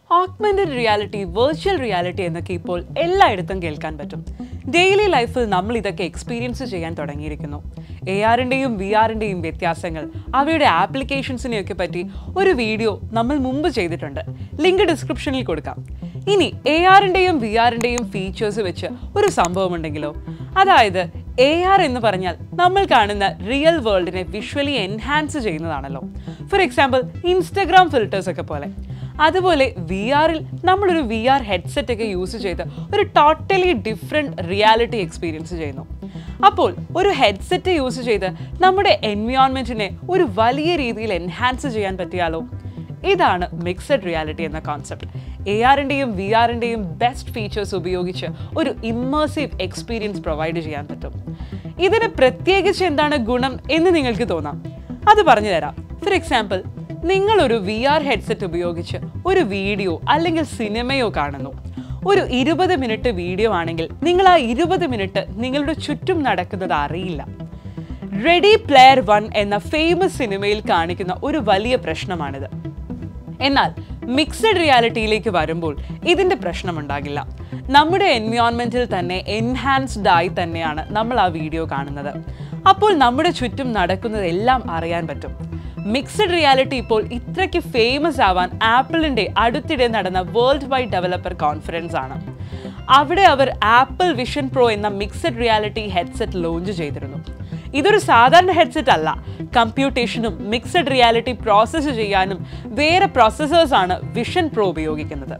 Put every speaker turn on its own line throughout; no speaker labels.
Augmented reality, virtual reality എന്നൊക്കെ ഇപ്പോൾ എല്ലായിടത്തും കേൾക്കാൻ പറ്റും. ഡെയിലി ലൈഫിൽ നമ്മൾ ഇതൊക്കെ എക്സ്പീരിയൻസ് ചെയ്യാൻ തുടങ്ങിയിരിക്കുന്നു. ARന്റെയും VRന്റെയും വ്യത്യാസങ്ങൾ, അവയുടെ ആപ്ലിക്കേഷൻസിനെയൊക്കെ പറ്റി ഒരു വീഡിയോ നമ്മൾ മുമ്പ് ചെയ്തിട്ടുണ്ട്. ലിങ്ക് ഡിസ്ക്രിപ്ഷനിൽ കൊടുക്കാം. ഇനി ARന്റെയും VRന്റെയും ഫീച്ചേഴ്സ് വെച്ച് ഒരു സംഭവം ഉണ്ടെങ്കിലോ, അതായത് AR എന്ന് പറഞ്ഞാൽ നമ്മൾ കാണുന്ന റിയൽ വേൾഡിനെ വിഷ്വലി എൻഹാൻസ് ചെയ്യുന്നതാണല്ലോ. ഫോർ എക്സാമ്പിൾ ഇൻസ്റ്റഗ്രാം ഫിൽറ്റേഴ്സ് ഒക്കെ പോലെ. അതുപോലെ VRൽ നമ്മളൊരു VR ഹെഡ്സെറ്റ് ഒക്കെ യൂസ് ചെയ്ത് ഒരു ടോട്ടലി ഡിഫറെൻറ്റ് റിയാലിറ്റി എക്സ്പീരിയൻസ് ചെയ്യുന്നു. അപ്പോൾ ഒരു ഹെഡ്സെറ്റ് യൂസ് ചെയ്ത് നമ്മുടെ എൻവയോൺമെൻറ്റിനെ ഒരു വലിയ രീതിയിൽ എൻഹാൻസ് ചെയ്യാൻ പറ്റിയാലോ? ഇതാണ് മിക്സഡ് റിയാലിറ്റി എന്ന കോൺസെപ്റ്റ്. ARന്റെയും VRന്റെയും ബെസ്റ്റ് ഫീച്ചേഴ്സ് ഉപയോഗിച്ച് ഒരു ഇമ്മേഴ്സീവ് എക്സ്പീരിയൻസ് പ്രൊവൈഡ് ചെയ്യാൻ പറ്റും. ഇതിന് പ്രത്യേകിച്ച് എന്താണ് ഗുണം എന്ന് നിങ്ങൾക്ക് തോന്നാം. അത് പറഞ്ഞു തരാം. ഫോർ എക്സാമ്പിൾ, നിങ്ങളൊരു VR ഹെഡ്സെറ്റ് ഉപയോഗിച്ച് ഒരു വീഡിയോ അല്ലെങ്കിൽ സിനിമയോ കാണുന്നു. ഒരു 20 മിനിറ്റ് വീഡിയോ ആണെങ്കിൽ നിങ്ങൾ ആ 20 മിനിറ്റ് നിങ്ങളുടെ ചുറ്റും നടക്കുന്നത് അറിയില്ല. റെഡി പ്ലെയർ 1 എന്ന ഫേമസ് സിനിമയിൽ കാണിക്കുന്ന ഒരു വലിയ പ്രശ്നമാണിത്. എന്നാൽ മിക്സഡ് റിയാലിറ്റിയിലേക്ക് വരുമ്പോൾ ഇതിൻ്റെ പ്രശ്നമുണ്ടാകില്ല. നമ്മുടെ എൻവയോൺമെൻറ്റിൽ തന്നെ എൻഹാൻസ്ഡ് ആയി തന്നെയാണ് നമ്മൾ ആ വീഡിയോ കാണുന്നത്. അപ്പോൾ നമ്മുടെ ചുറ്റും നടക്കുന്നതെല്ലാം അറിയാൻ പറ്റും. മിക്സഡ് റിയാലിറ്റി ഇപ്പോൾ ഇത്രയ്ക്ക് ഫേമസ് ആവാൻ ആപ്പിളിൻ്റെ അടുത്തിടെ നടന്ന വേൾഡ് വൈഡ് ഡെവലപ്പർ കോൺഫറൻസ് ആണ്. അവിടെ അവർ ആപ്പിൾ വിഷൻ പ്രോ എന്ന മിക്സഡ് റിയാലിറ്റി ഹെഡ്സെറ്റ് ലോഞ്ച് ചെയ്തിരുന്നു. ഇതൊരു സാധാരണ ഹെഡ്സെറ്റ് അല്ല. കമ്പ്യൂട്ടേഷനും മിക്സഡ് റിയാലിറ്റി പ്രോസസ്സ് ചെയ്യാനും വേറെ പ്രോസസ്സേഴ്സാണ് വിഷൻ പ്രോ ഉപയോഗിക്കുന്നത്.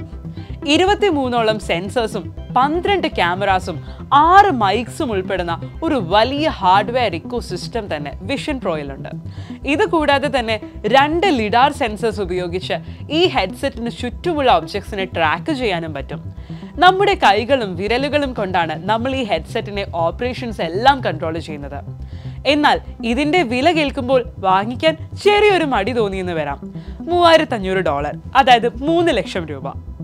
23ഓളം സെൻസേഴ്സും 12 ക്യാമറാസും 6 മൈക്സും ഉൾപ്പെടുന്ന ഒരു വലിയ ഹാർഡ്വെയർ ഇക്കോ സിസ്റ്റം തന്നെ വിഷൻ പ്രോയിലുണ്ട്. ഇത് കൂടാതെ തന്നെ 2 ലിഡാർ സെൻസേഴ്സ് ഉപയോഗിച്ച് ഈ ഹെഡ്സെറ്റിന് ചുറ്റുമുള്ള ഒബ്ജക്ട്സിനെ ട്രാക്ക് ചെയ്യാനും പറ്റും. നമ്മുടെ കൈകളും വിരലുകളും കൊണ്ടാണ് നമ്മൾ ഈ ഹെഡ്സെറ്റിനെ ഓപ്പറേഷൻസ് എല്ലാം കൺട്രോൾ ചെയ്യുന്നത്. എന്നാൽ ഇതിൻ്റെ വില കേൾക്കുമ്പോൾ വാങ്ങിക്കാൻ ചെറിയൊരു മടി തോന്നിയെന്ന് വരാം. $3500, അതായത് 3 ലക്ഷം രൂപ.